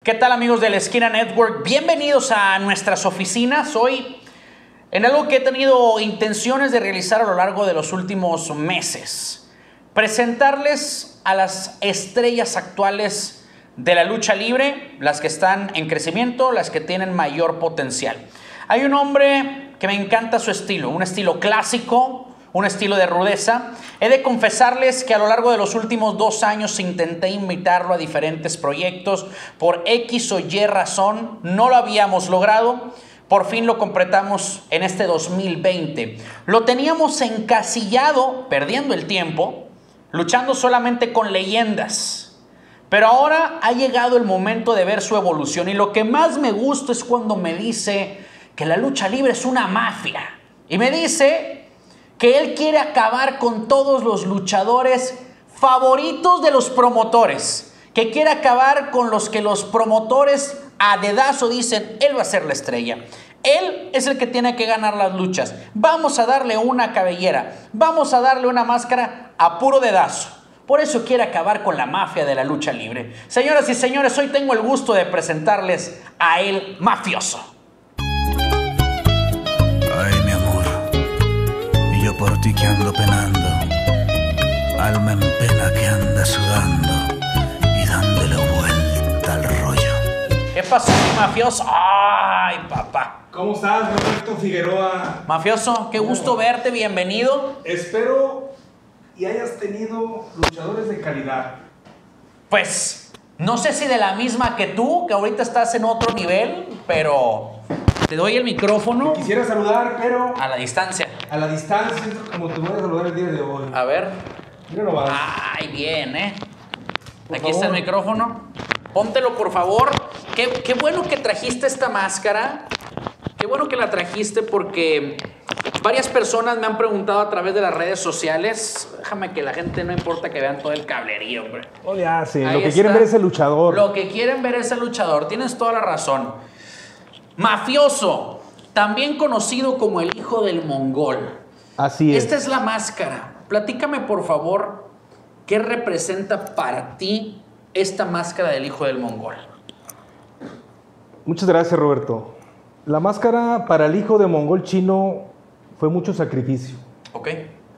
¿Qué tal, amigos de la Esquina Network? Bienvenidos a nuestras oficinas. Hoy en algo que he tenido intenciones de realizar a lo largo de los últimos meses. Presentarles a las estrellas actuales de la lucha libre, las que están en crecimiento, las que tienen mayor potencial. Hay un hombre que me encanta su estilo, un estilo clásico, un estilo de rudeza. He de confesarles que a lo largo de los últimos 2 años intenté invitarlo a diferentes proyectos. Por X o Y razón no lo habíamos logrado. Por fin lo completamos en este 2020. Lo teníamos encasillado, perdiendo el tiempo, luchando solamente con leyendas. Pero ahora ha llegado el momento de ver su evolución. Y lo que más me gusta es cuando me dice que la lucha libre es una mafia. Y me dice que él quiere acabar con todos los luchadores favoritos de los promotores, que quiere acabar con los que los promotores a dedazo dicen, él va a ser la estrella, él es el que tiene que ganar las luchas, vamos a darle una cabellera, vamos a darle una máscara a puro dedazo. Por eso quiere acabar con la mafia de la lucha libre. Señoras y señores, hoy tengo el gusto de presentarles a El Mafioso. Ay, mi amor, y yo por ti que ando penando, alma en pena que anda sudando y dándole vuelta al rollo. ¿Qué pasó, mi mafioso? ¡Ay, papá! ¿Cómo estás, Roberto Figueroa? Mafioso, qué gusto verte, bienvenido. Espero y hayas tenido luchadores de calidad. Pues, no sé si de la misma que tú, que ahorita estás en otro nivel, pero te doy el micrófono. Quisiera saludar, pero A la distancia. a la distancia, como te voy a saludar el día de hoy. A ver. Mira nomás. Ay, bien, Por Aquí está el favor. micrófono. Póntelo, por favor. Qué bueno que trajiste esta máscara. Qué bueno que la trajiste porque varias personas me han preguntado a través de las redes sociales. Déjame que la gente no importa que vean todo el cablerío, hombre. Oye, sí, Ahí lo que está. quieren ver es el luchador. Lo que quieren ver es el luchador. Tienes toda la razón. Mafioso, también conocido como el hijo del mongol. Así es. Esta es la máscara. Platícame, por favor, ¿qué representa para ti esta máscara del hijo del mongol? Muchas gracias, Roberto. La máscara para el hijo de mongol chino fue mucho sacrificio. ¿Ok?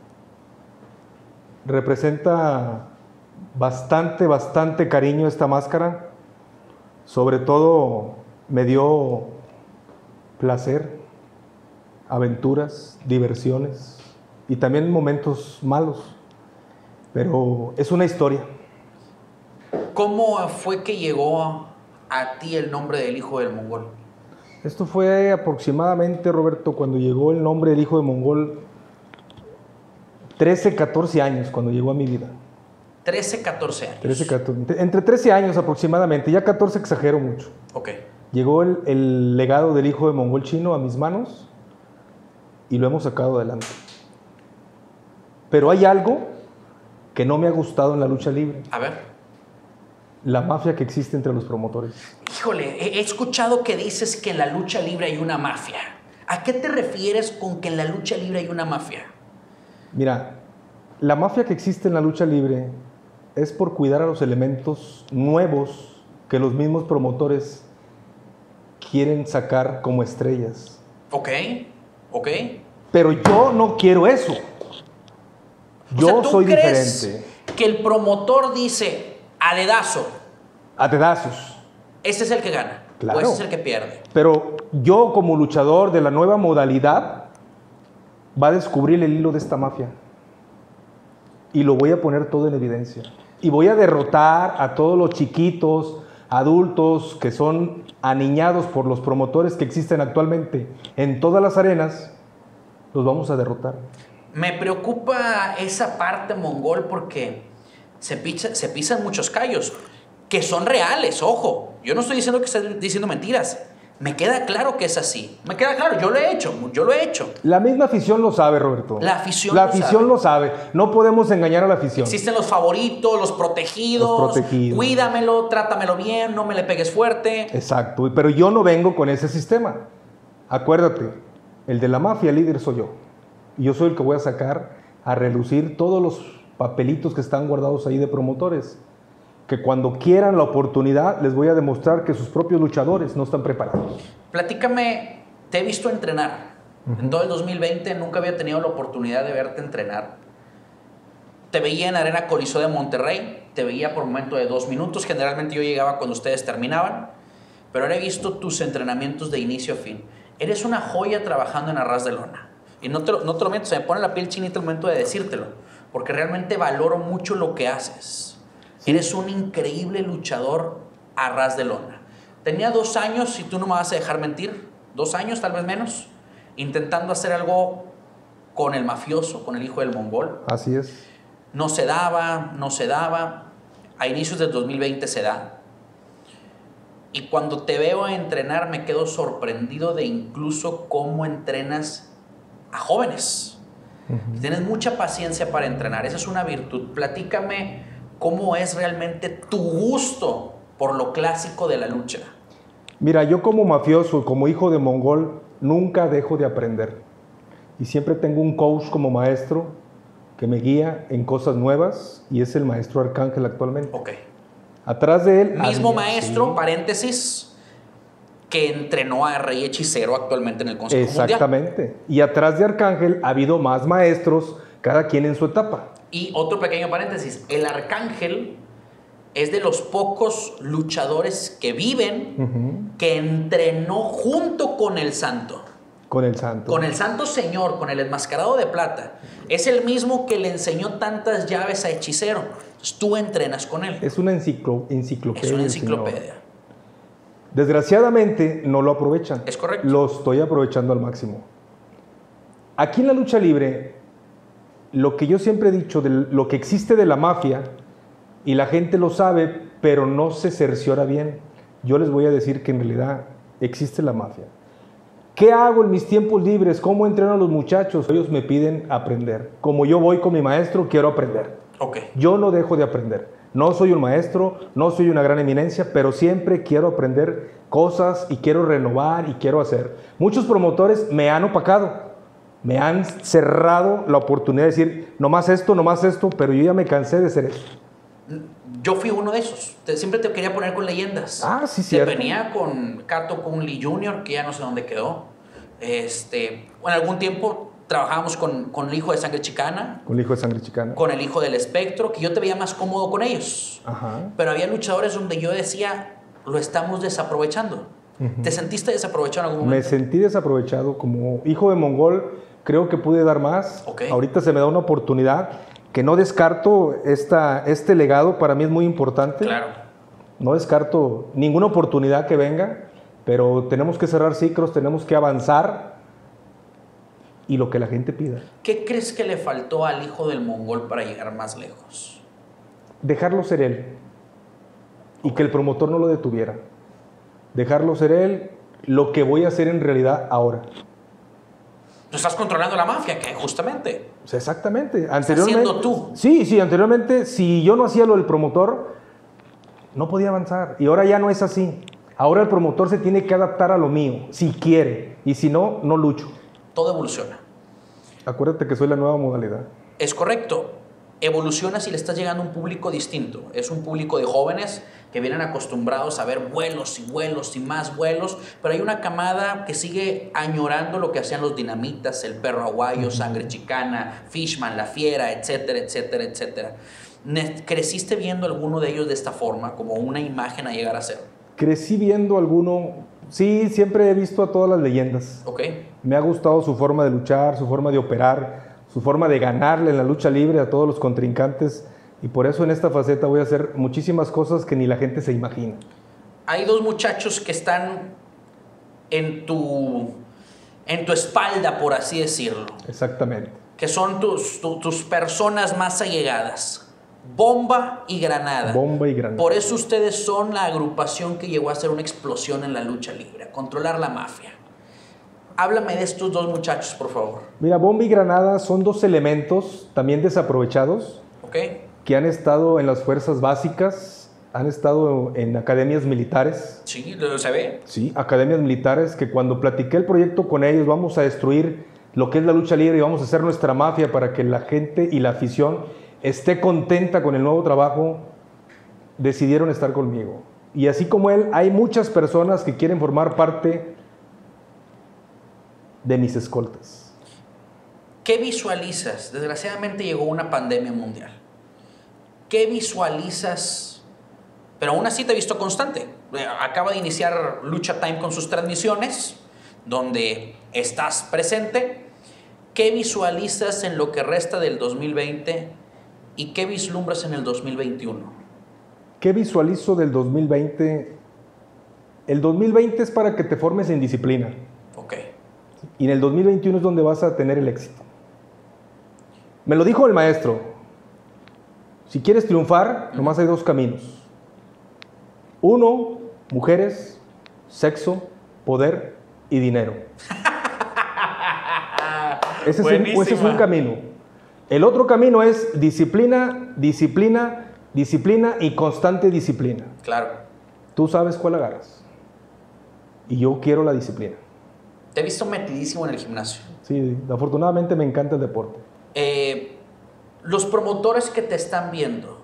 Representa bastante cariño esta máscara. Sobre todo me dio placer, aventuras, diversiones y también momentos malos. Pero es una historia. ¿Cómo fue que llegó a ti el nombre del hijo del mongol? Esto fue aproximadamente, Roberto, cuando llegó el nombre del hijo de mongol, 13, 14 años, cuando llegó a mi vida. 13, 14 años. 13, 14, entre 13 años aproximadamente, ya 14 exagero mucho. Ok. Llegó el legado del hijo de mongol chino a mis manos y lo hemos sacado adelante. Pero hay algo que no me ha gustado en la lucha libre. A ver. La mafia que existe entre los promotores. Híjole, he escuchado que dices que en la lucha libre hay una mafia. ¿A qué te refieres con que en la lucha libre hay una mafia? Mira, la mafia que existe en la lucha libre es por cuidar a los elementos nuevos que los mismos promotores quieren sacar como estrellas. Ok. Pero yo no quiero eso. Yo ¿tú soy crees diferente. que el promotor dice a dedazo, A pedazos. este es el que gana, Claro. o este es el que pierde? Pero yo como luchador de la nueva modalidad va a descubrir el hilo de esta mafia. Y lo voy a poner todo en evidencia. Y voy a derrotar a todos los chiquitos, adultos que son aniñados por los promotores que existen actualmente en todas las arenas. Los vamos a derrotar. Me preocupa esa parte mongol porque se pisan muchos callos, que son reales, ojo. Yo no estoy diciendo que estés diciendo mentiras. Me queda claro que es así. Me queda claro, yo lo he hecho. La misma afición lo sabe, Roberto. La afición lo sabe. No podemos engañar a la afición. Existen los favoritos, los protegidos. Cuídamelo, trátamelo bien, no me le pegues fuerte. Exacto, pero yo no vengo con ese sistema. Acuérdate, el de la mafia líder soy yo. Y yo soy el que voy a sacar a relucir todos los papelitos que están guardados ahí de promotores. que cuando quieran la oportunidad les voy a demostrar que sus propios luchadores no están preparados. Platícame, te he visto entrenar. En todo el 2020 nunca había tenido la oportunidad de verte entrenar. Te veía en Arena Coliseo de Monterrey, te veía por momento de 2 minutos, generalmente yo llegaba cuando ustedes terminaban, pero ahora he visto tus entrenamientos de inicio a fin. Eres una joya trabajando en arras de lona. Y no te lo miento, se me pone la piel chinita el momento de decírtelo, porque realmente valoro mucho lo que haces. Sí. Eres un increíble luchador a ras de lona. Tenía 2 años, y tú no me vas a dejar mentir, 2 años, tal vez menos, intentando hacer algo con el mafioso, con el hijo del mongol. Así es. No se daba. A inicios del 2020 se da. Y cuando te veo entrenar me quedo sorprendido de incluso cómo entrenas a jóvenes. Tienes mucha paciencia para entrenar. Esa es una virtud. Platícame cómo es realmente tu gusto por lo clásico de la lucha. Mira, yo como mafioso, como hijo de mongol, nunca dejo de aprender. Y siempre tengo un coach como maestro que me guía en cosas nuevas, y es el maestro Arcángel actualmente. Ok. Atrás de él... Mismo maestro, sí, paréntesis, que entrenó a Rey Hechicero actualmente en el Consejo Mundial. Exactamente. Y atrás de Arcángel ha habido más maestros, cada quien en su etapa. Y otro pequeño paréntesis, el Arcángel es de los pocos luchadores que viven que entrenó junto con el Santo. Con el Santo. Con el Santo Señor, con el enmascarado de plata. Es el mismo que le enseñó tantas llaves a Hechicero. Entonces, tú entrenas con él. Es una enciclopedia. Es una enciclopedia. Desgraciadamente no lo aprovechan. Es correcto. Lo estoy aprovechando al máximo. Aquí en la lucha libre, lo que yo siempre he dicho, de lo que existe de la mafia, y la gente lo sabe, pero no se cerciora bien. Yo les voy a decir que en realidad existe la mafia. ¿Qué hago en mis tiempos libres? ¿Cómo entreno a los muchachos? Ellos me piden aprender. Como yo voy con mi maestro, quiero aprender. Okay. Yo no dejo de aprender. No soy un maestro, no soy una gran eminencia, pero siempre quiero aprender cosas y quiero renovar y quiero hacer. Muchos promotores me han opacado, me han cerrado la oportunidad de decir, no más esto, pero yo ya me cansé de hacer eso. Yo fui uno de esos. Siempre te quería poner con leyendas. Ah, sí, cierto. Venía con Cato Conley Jr., que ya no sé dónde quedó. En algún tiempo trabajábamos con el hijo de Sangre Chicana. Con el hijo de Sangre Chicana. Con el hijo del Espectro, que yo te veía más cómodo con ellos. Ajá. Pero había luchadores donde yo decía, lo estamos desaprovechando. ¿Te sentiste desaprovechado en algún momento? Me sentí desaprovechado. Como hijo de mongol, creo que pude dar más. Okay. Ahorita se me da una oportunidad que no descarto. Este legado para mí es muy importante. Claro. No descarto ninguna oportunidad que venga, pero tenemos que cerrar ciclos, tenemos que avanzar y lo que la gente pida. ¿Qué crees que le faltó al hijo del mongol para llegar más lejos? Dejarlo ser él y que el promotor no lo detuviera. Dejarlo ser él, lo que voy a hacer en realidad ahora. Tú estás controlando la mafia, que justamente. O sea, exactamente. Estás haciendo tú. Sí, anteriormente, si yo no hacía lo del promotor, no podía avanzar. Y ahora ya no es así. Ahora el promotor se tiene que adaptar a lo mío, si quiere. Y si no, no lucho. Todo evoluciona. Acuérdate que soy la nueva modalidad. Es correcto. Evoluciona si le estás llegando a un público distinto. Es un público de jóvenes que vienen acostumbrados a ver vuelos y vuelos y más vuelos, pero hay una camada que sigue añorando lo que hacían los Dinamitas, el Perro Aguayo, Sangre Chicana, Fishman, La Fiera, etcétera, etcétera, etcétera. ¿Creciste viendo alguno de ellos de esta forma, como una imagen a llegar a ser? Crecí viendo alguno. Sí, siempre he visto a todas las leyendas. Okay. Me ha gustado su forma de luchar, su forma de operar, su forma de ganarle en la lucha libre a todos los contrincantes, y por eso en esta faceta voy a hacer muchísimas cosas que ni la gente se imagina. Hay 2 muchachos que están en tu espalda, por así decirlo. Exactamente. Que son tus personas más allegadas. Bomba y Granada. Bomba y Granada. Por eso ustedes son la agrupación que llegó a hacer una explosión en la lucha libre, a controlar la mafia. Háblame de estos 2 muchachos, por favor. Mira, Bomba y Granada son 2 elementos también desaprovechados. Okay. Que han estado en las fuerzas básicas, han estado en academias militares. Sí, ¿se ve? Sí, academias militares, que cuando platiqué el proyecto con ellos, vamos a destruir lo que es la lucha libre y vamos a hacer nuestra mafia para que la gente y la afición esté contenta con el nuevo trabajo. decidieron estar conmigo. Y así como él, hay muchas personas que quieren formar parte de mis escoltas. ¿Qué visualizas? Desgraciadamente llegó una pandemia mundial. ¿Qué visualizas? Pero aún así te he visto constante. Acaba de iniciar Lucha Time con sus transmisiones, donde estás presente. ¿Qué visualizas en lo que resta del 2020 y qué vislumbras en el 2021? ¿Qué visualizo del 2020? El 2020 es para que te formes en disciplina. Ok. Y en el 2021 es donde vas a tener el éxito. Me lo dijo el maestro. Si quieres triunfar, nomás hay dos caminos. Uno, mujeres, sexo, poder y dinero. Ese es un camino. El otro camino es disciplina, disciplina, disciplina y constante disciplina. Claro. Tú sabes cuál agarras. Y yo quiero la disciplina. Te he visto metidísimo en el gimnasio. Sí, afortunadamente me encanta el deporte. Los promotores que te están viendo,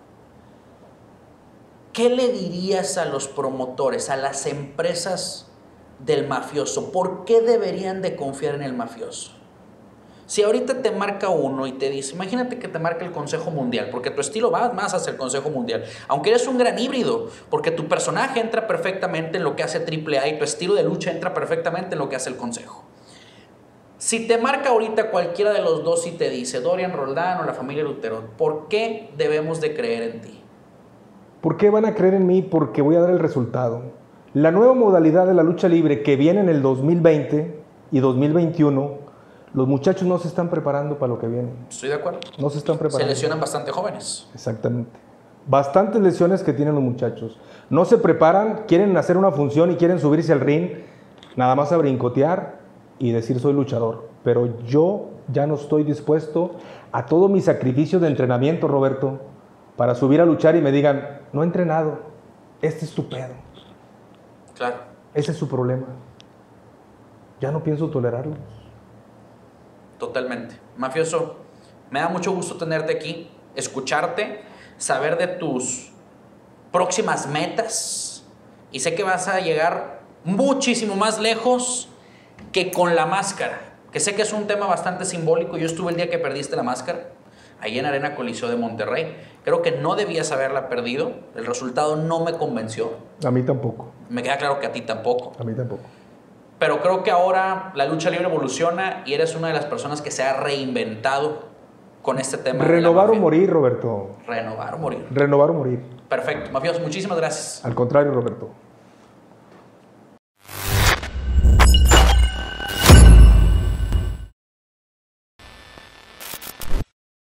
¿qué le dirías a los promotores, a las empresas del mafioso? ¿Por qué deberían de confiar en el mafioso? Si ahorita te marca uno y te dice, imagínate que te marca el Consejo Mundial, porque tu estilo va más hacia el Consejo Mundial, aunque eres un gran híbrido, porque tu personaje entra perfectamente en lo que hace AAA y tu estilo de lucha entra perfectamente en lo que hace el Consejo. Si te marca ahorita cualquiera de los dos y te dice Dorian Roldán o la familia Lutero, ¿por qué debemos de creer en ti? ¿Por qué van a creer en mí? Porque voy a dar el resultado. La nueva modalidad de la lucha libre que viene en el 2020 y 2021, los muchachos no se están preparando para lo que viene. Estoy de acuerdo. No se están preparando. Se lesionan bastante jóvenes. Exactamente. Bastantes lesiones que tienen los muchachos. No se preparan, quieren hacer una función y quieren subirse al ring, nada más a brincotear y decir soy luchador. Pero yo ya no estoy dispuesto a todo mi sacrificio de entrenamiento, Roberto, para subir a luchar y me digan, no he entrenado, este es tu pedo. Claro. Ese es su problema. Ya no pienso tolerarlo. Totalmente. Mafioso, me da mucho gusto tenerte aquí, escucharte, saber de tus próximas metas y sé que vas a llegar muchísimo más lejos que con la máscara, que sé que es un tema bastante simbólico. Yo estuve el día que perdiste la máscara, ahí en Arena Coliseo de Monterrey. Creo que no debías haberla perdido, el resultado no me convenció. A mí tampoco. Me queda claro que a ti tampoco. A mí tampoco. Pero creo que ahora la lucha libre evoluciona y eres una de las personas que se ha reinventado con este tema. Renovar o morir, Roberto. Renovar o morir. Renovar o morir. Perfecto. Mafioso, muchísimas gracias. Al contrario, Roberto.